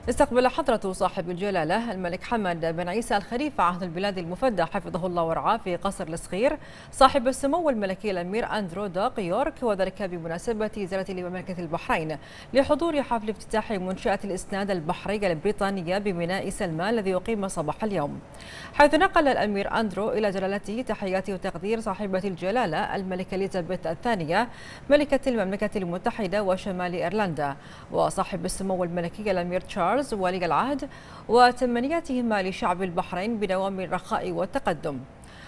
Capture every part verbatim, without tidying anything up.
استقبل حضرة صاحب الجلالة الملك حمد بن عيسى الخليفة عهد البلاد المفدى حفظه الله ورعاه في قصر الصخير صاحب السمو الملكي الأمير أندرو دوق يورك، وذلك بمناسبة زيارته لمملكة البحرين لحضور حفل افتتاح منشأة الإسناد البحري البريطانية بميناء سلمان الذي يقيم صباح اليوم، حيث نقل الأمير أندرو إلى جلالته تحيات وتقدير صاحبة الجلالة الملكة إليزابيث الثانية ملكة المملكة المتحدة وشمال إيرلندا، وصاحب السمو الملكي الأمير تشارلز ولي العهد، وتمنياتهما لشعب البحرين بدوام الرخاء والتقدم.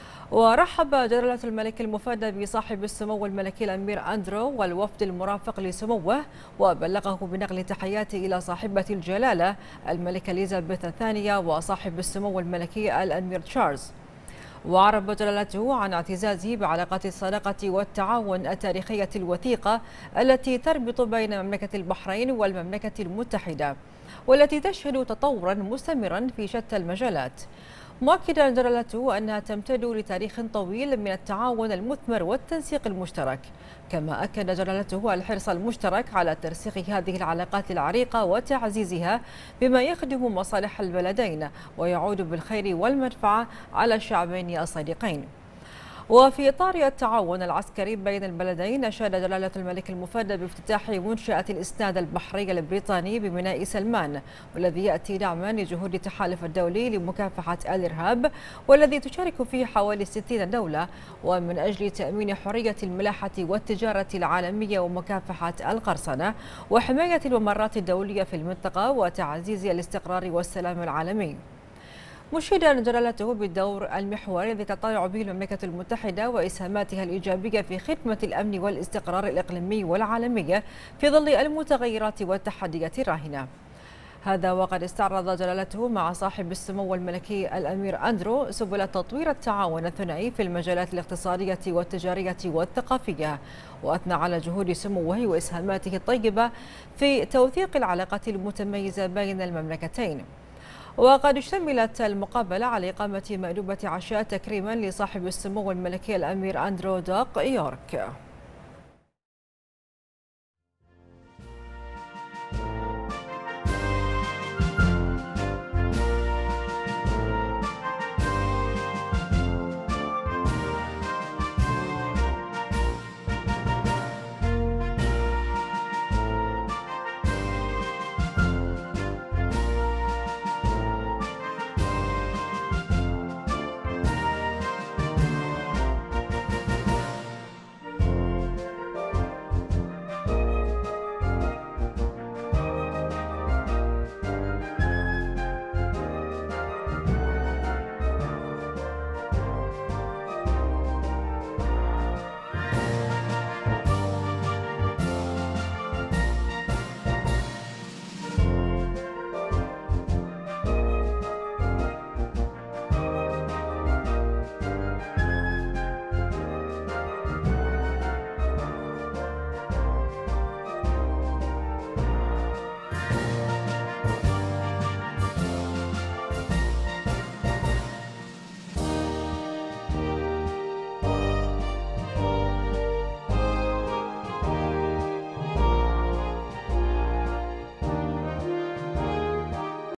ورحب جلالة الملك المفدى بصاحب السمو الملكي الأمير أندرو والوفد المرافق لسموه، وبلغه بنقل تحياته إلى صاحبة الجلالة الملكة إليزابيث الثانية وصاحب السمو الملكي الأمير تشارلز. وعرب جلالته عن اعتزازه بعلاقات الصداقة والتعاون التاريخية الوثيقة التي تربط بين مملكة البحرين والمملكة المتحدة، والتي تشهد تطورا مستمرا في شتى المجالات، مؤكدا جلالته أنها تمتد لتاريخ طويل من التعاون المثمر والتنسيق المشترك. كما أكد جلالته الحرص المشترك على ترسيخ هذه العلاقات العريقة وتعزيزها بما يخدم مصالح البلدين ويعود بالخير والمنفعة على الشعبين الصديقين. وفي إطار التعاون العسكري بين البلدين، أشاد جلالة الملك المفدى بافتتاح منشأة الإسناد البحري البريطاني بميناء سلمان، والذي يأتي دعما لجهود التحالف الدولي لمكافحة الإرهاب، والذي تشارك فيه حوالي ستين دولة، ومن أجل تأمين حرية الملاحة والتجارة العالمية ومكافحة القرصنة وحماية الممرات الدولية في المنطقة وتعزيز الاستقرار والسلام العالمي، مشيدا جلالته بالدور المحوري الذي تطلع به المملكة المتحدة وإسهاماتها الإيجابية في خدمة الأمن والاستقرار الإقليمي والعالمي في ظل المتغيرات والتحديات الراهنة. هذا وقد استعرض جلالته مع صاحب السمو الملكي الأمير أندرو سبل تطوير التعاون الثنائي في المجالات الاقتصادية والتجارية والثقافية، وأثنى على جهود سموه وإسهاماته الطيبة في توثيق العلاقات المتميزة بين المملكتين. وقد اشتملت المقابلة على إقامة مأدبة عشاء تكريما لصاحب السمو الملكي الأمير أندرو دوق يورك.